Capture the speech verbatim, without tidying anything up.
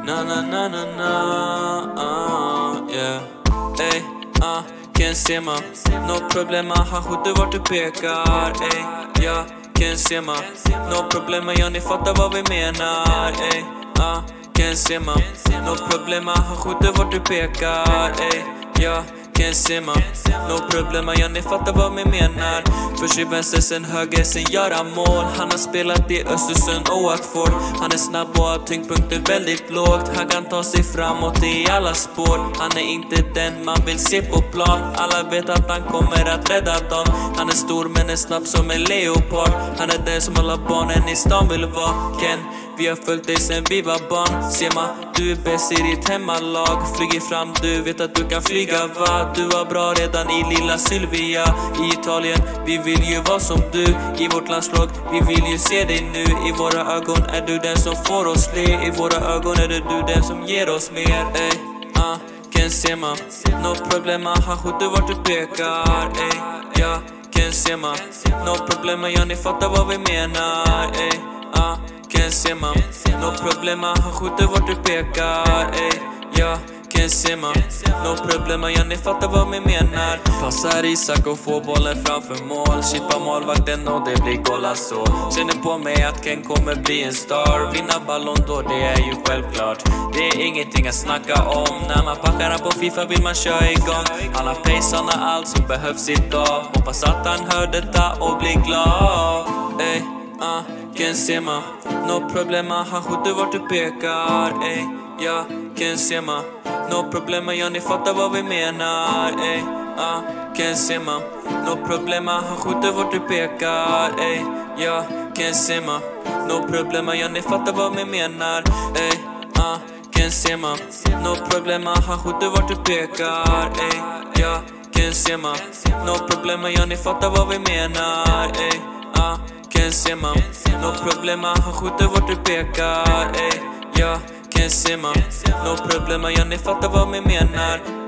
Na na na na na, uh, yeah. Ey, uh, kan Sema. No problema, han skjuter vart du pekar. Ey, ja, kan Sema. No problema, ja ni fattar vad vi menar. Ey, uh, kan Sema. No problema, han skjuter vart du pekar. Ey, ja, kan Sema. No problema, ja ni fattar vad vi menar. Först i vänster, sen höger, sen göra mål. Han har spelat i Östersund och Watford. Han är snabb och har tyngdpunkter väldigt lågt. Han kan ta sig framåt i alla spår. Han är inte den man vill se på plan. Alla vet att han kommer att rädda dem. Han är stor men är snabb som en leopard. Han är den som alla barnen i stan vill vara. Ken, vi har följt dig sen vi var barn. Sema, du är bäst i ditt hemmalag. Flyger fram, du vet att du kan flyga, va? Du var bra redan i lilla Sylvia. I Italien, vi vill ju vara som du. I vårt landslag, vi vill ju se dig nu. I våra ögon är du den som får oss le. I våra ögon är det du den som ger oss mer. Ey, ah, kan Sema. No problema, han skjuter vart du pekar. Ey, ja, kan Sema. No problema, ja ni fattar vad vi menar. Ey, ah, kan Sema. No problema, han skjuter vart du pekar. Ey, ja, kan Sema. No problema, ja ni fattar vad vi menar. Passar Isak och får bollen framför mål. Chippar målvakten och det blir golasso. Känner på mig att Ken kommer bli en star. Vinna Ballon d'Or, det är ju självklart. Det är ingenting att snacka om. När man packar han på FIFA vill man köra igång. Han har pace, han har allt som behövs idag. Hoppas att han hör detta och blir glad. Ey, ah, kan Sema. No problema, han skjuter vart du pekar. Ey, ja, kan Sema. No problema, ja ni fattar vad vi menar. Ey, ah, kan Sema. No problema, han skjuter vart du pekar. Ey, ja, kan Sema. No problema, ja ni fattar vad vi menar. Ey, ah, kan Sema. No problema, han skjuter vart du pekar. Ey, ja, kan Sema. No problema, ja ni fattar vad vi menar. Ey, ah, kan Sema. No problema, han skjuter vart du pekar. Ey, ja, kan Sema. No problema, ja ni fattar vad vi menar.